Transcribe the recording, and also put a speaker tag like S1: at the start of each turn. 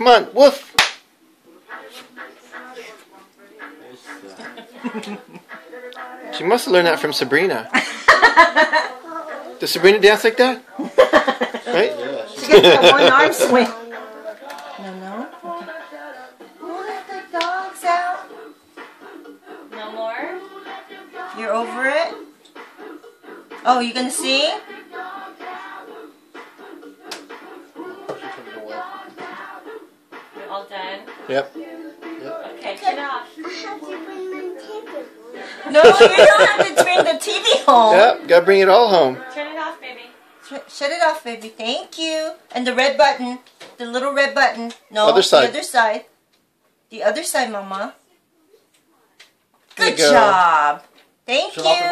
S1: on, woof. She must have learned that from Sabrina. Does Sabrina dance like that? Right?
S2: She gets a one-arm swing. No. We'll let the dogs out.
S3: No more?
S2: You're over it? Oh, you gonna see?
S3: You're all done?
S1: Yep.
S3: Okay, turn it off.
S2: No, you don't have to bring the TV home.
S1: Yep, gotta bring it all home.
S3: Turn it off, baby.
S2: Shut it off, baby. Thank you. And the red button. The little red button. No,
S1: Other side.
S2: the other side. The other side, Mama.
S1: There you
S2: Good
S1: go.
S2: job. Thank you.